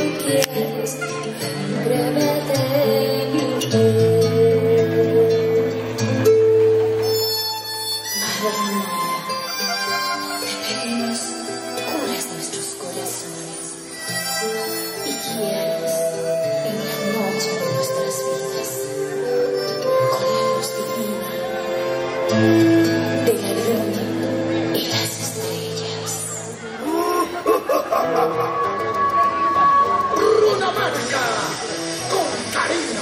quieres, siempre me tengo. Madre mía, te pedimos, curas nuestros corazones y guíanos en la noche de nuestras vidas con la luz divina de la luna y las estrellas. ¡Runa mágica! ¡Con cariño!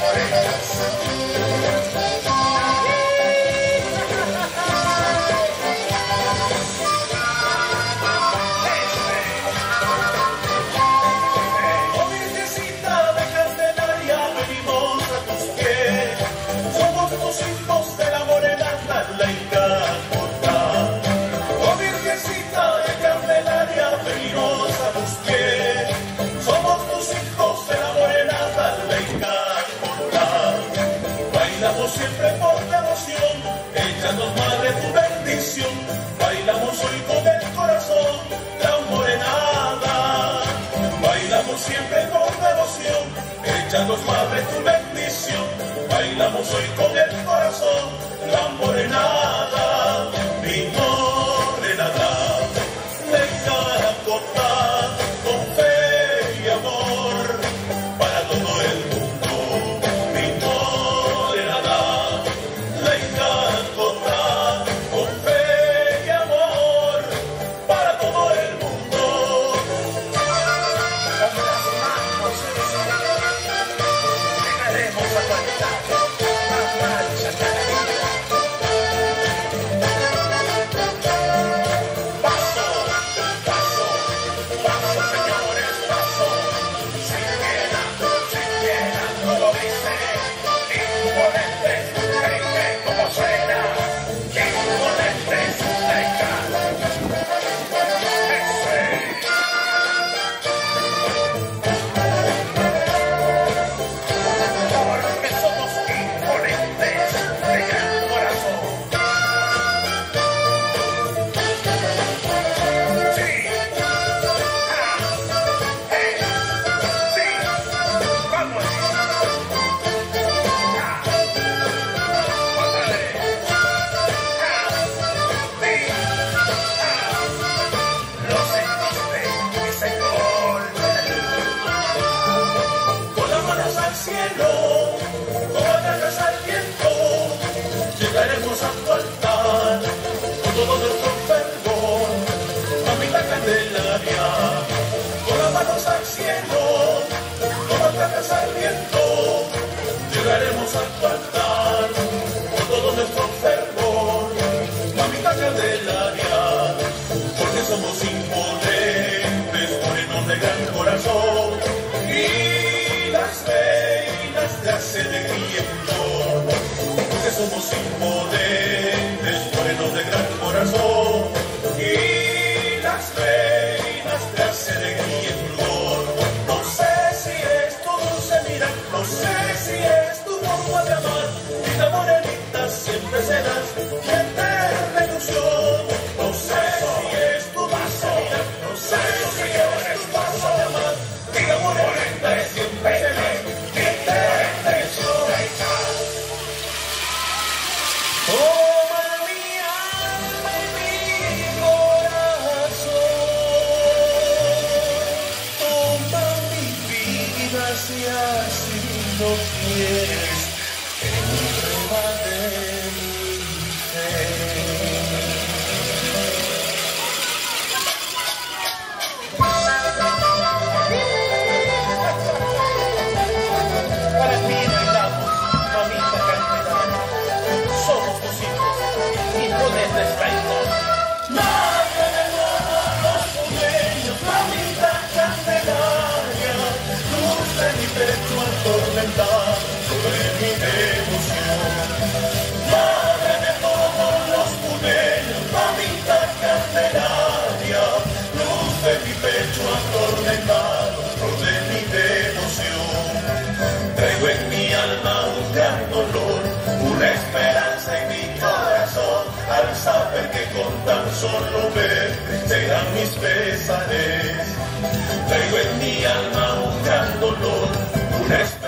Siempre por devoción, échanos madre tu bendición, bailamos hoy con el corazón, la morenada. Bailamos siempre con devoción, échanos madre tu bendición, bailamos hoy con el corazón, la morenada. Mi morenada, de cara cortada, con fe y amor, para todo el mundo. Llegaremos a tu altar con todo nuestro fervor, mamita Candelaria, con las manos al cielo, como atracas al viento. Llegaremos a tu altar con todo nuestro fervor, mamita Candelaria, porque somos imponentes, morenos de gran corazón, y las reinas de hace de viento. Somos imponentes, morenos de gran corazón, y las reinas de hace alegría y fulgor. No sé si es tu dulce mirar, no sé si es tu forma de amar, y la morenita siempre serás mi eterna ilusión. No sé si es tu dulce mirar, no sé si es tu forma de amar, y la morenita siempre serás mi eterna ilusión. Toma mi alma y mi corazón, toma mi vida si así lo quieres, en prueba de mi fe. Para ti bailamos, mamita Candelaria, somos tus hijos, imponentes reinos. Madre de todos los sueños, mamita Candelaria, luz de mi pecho atormentado de mi devoción. Madre de todos los puneños, mamita Candelaria, luz de mi pecho atormentado de mi devoción. Traigo en mi alma un gran dolor, una esperanza en mi corazón, al saber que con tan solo ver serán mis pesares. Traigo en mi alma un gran dolor, una esperanza